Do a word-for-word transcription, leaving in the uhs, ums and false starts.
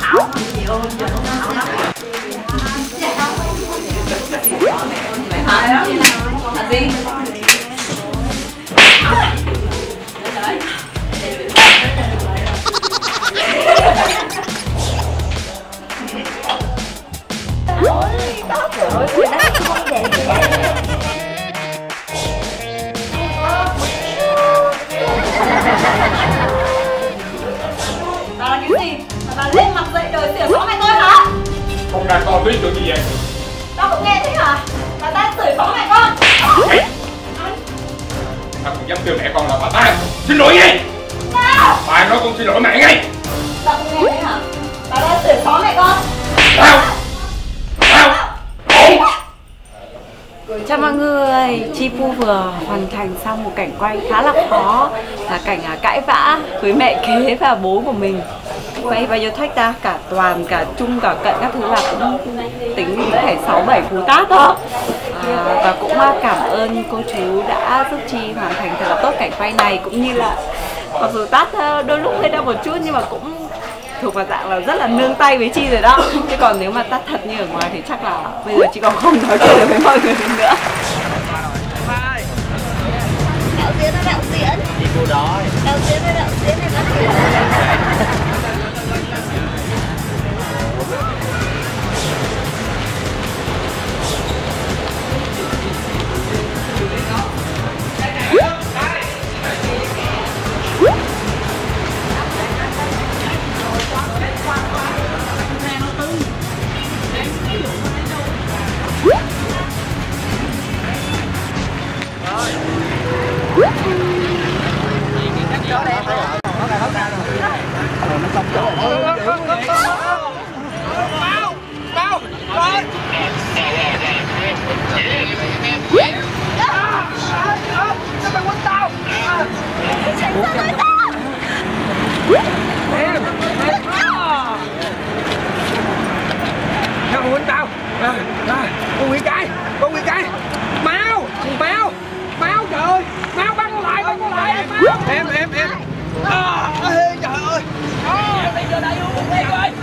Bà là cái gì? Bà lên mặt dậy đời xỉa xó mẹ tôi hả? Con ra con biết được như vậy. Tao cũng nghe thế hả? Bà ta chửi xó mẹ con. Mày Tao cũng dám kêu mẹ con là bà ta. Xin lỗi ngay. Sao? Bà nói con xin lỗi mẹ ngay. Tao cũng nghe thế hả? Bà ta chửi xó mẹ con. Sao? Sao? Chào mọi người, Chi Pu vừa hoàn thành xong một cảnh quay khá là khó, là cảnh cãi vã với mẹ kế và bố của mình. Quay bao nhiêu thách ta, cả Toàn, cả Trung, cả Cận các thứ là cũng tính phải sáu bảy cú tát đó. À, và cũng cảm ơn cô chú đã giúp Chi hoàn thành thật là tốt cảnh quay này, cũng như là mặc dù tát đôi lúc hơi đau một chút nhưng mà cũng thuộc vào dạng là rất là nương tay với Chi rồi đó. Chứ còn nếu mà tắt thật như ở ngoài thì chắc là bây giờ chị còn không nói chuyện được với mọi người nữa. Đạo diễn là đạo diễn. Chị cô đó. Đạo diễn là đạo diễn này bác diễn. Không quýnh tao. Con Nguyễn Cái, con Nguyễn Cái. Máu, máu, máu trời ơi, máu bắn con lại, bắn con lại, máu. Em, em, em. À, trời ơi. Đó, bây giờ đại vương một em ơi.